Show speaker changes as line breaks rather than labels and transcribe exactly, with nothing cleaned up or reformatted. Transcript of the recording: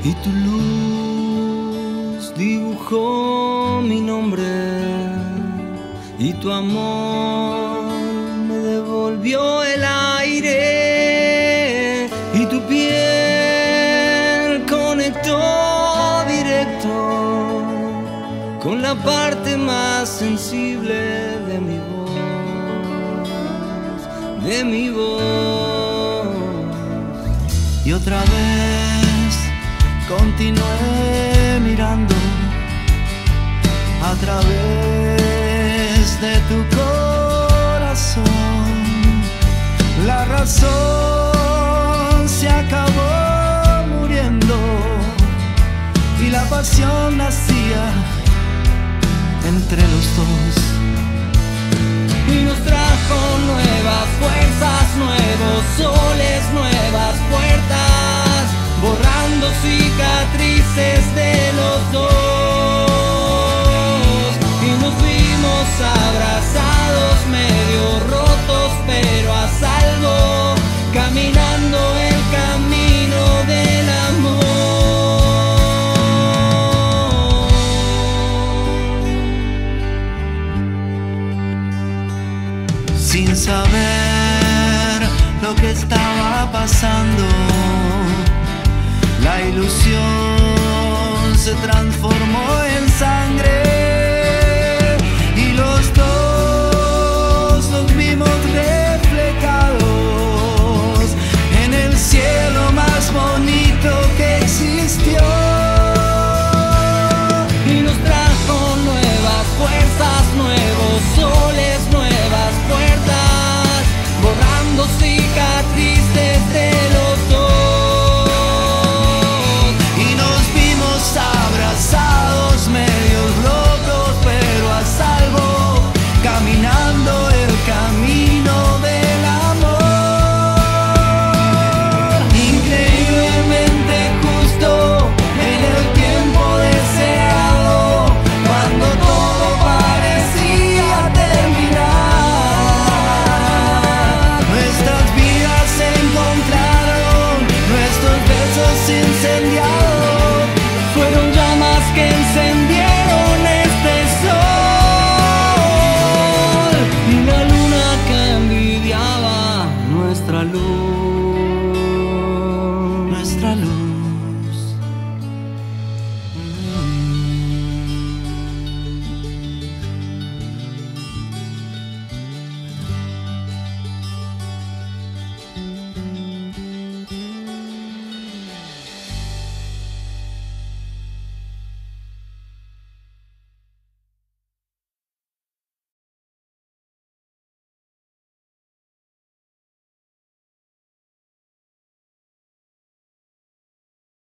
y tu luz dibujó mi nombre y tu amor me devolvió el aire y tu piel conectó directo con la parte más sensible de mi voz, de mi voz. Y otra vez continué mirando a través de tu corazón. La razón se acabó muriendo y la pasión nacía entre los dos. Y nos trajo nuevas fuerzas, nuevos soles, nuevas puertas, borrando cicatrices de los dos. Y nos vimos abrazados, medio rotos, pero a salvo, caminando el camino del amor. Sin saber lo que estaba pasando, la ilusión se transformó